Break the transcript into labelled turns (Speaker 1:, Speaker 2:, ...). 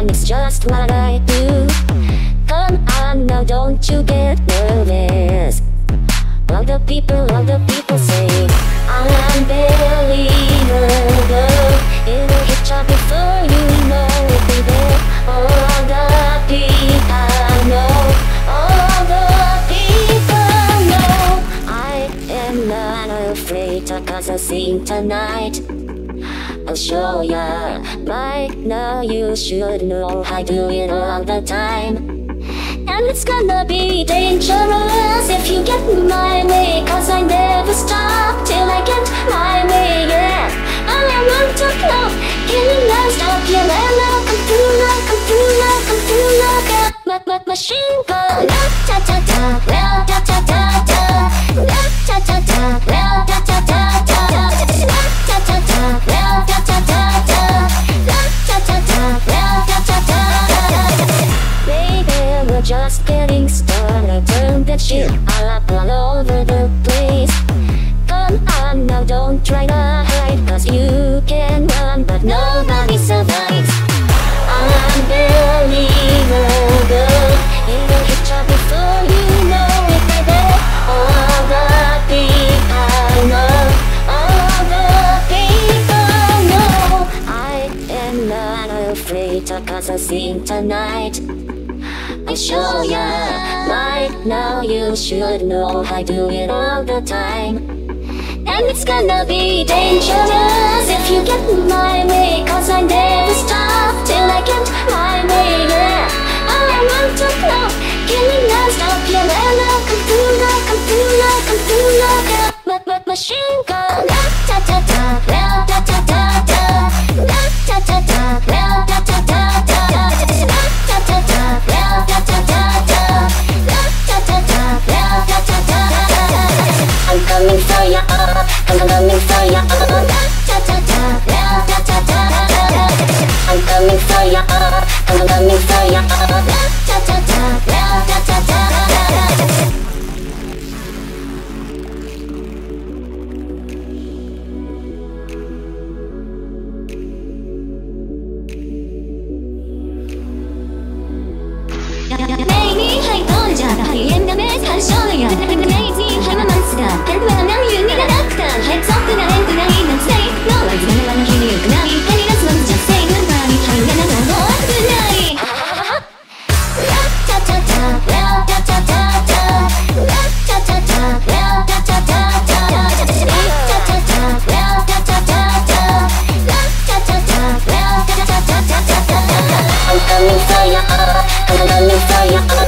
Speaker 1: on, it's just what I do. Come on now, don't you get nervous. All the people say unbelievable. It'll hit you before you know it, baby. All the people know. All the people know. I am not afraid to cause a scene tonight. I'll show ya. Right now you should know I do it all the time. And it's gonna be dangerous if you get my way, cause I never stop till I get my way, yeah. I want to know, killing non-stop, yeah. And I'll come through like machine gun. Ta-ta-ta, ra-ta-ta-ta-ta, ra-ta-ta-ta, ra-ta-ta-ta-ta, ra-ta-ta-ta, ra-ta-ta-ta-ta, ra-ta-ta-ta, ra-ta-ta-ta-ta. Baby, we're just getting started. Turn that shit all over the place. Come on now, don't try to hide, cause you can run but nobody survives. Unbelievable. It'll hit you before you know it, baby. All the people know. All the people know. I am not afraid to cause a scene tonight. I show ya. Right now you should know I do it all the time. And it's gonna be dangerous if you get my way, cause I never stop till I get my way, yeah. I want to know, killing non-stop, yeah. And I'll come through like machine gun. Ra-ta-ta-ta, ra-ta-ta-ta-ta, ra-ta-ta-ta, ra-ta-ta-ta-ta, ra-ta-ta-ta, ra-ta-ta-ta-ta, ra-ta-ta-ta, ra-ta-ta-ta-ta. I'm coming for ya, I'm coming for ya, ra-ta-ta-ta, ra-ta-ta-ta-ta. I'm coming for ya, I'm coming for ya, ra-ta-ta-ta, ra-ta-ta-ta. I'm coming for ya, I'm coming for ya.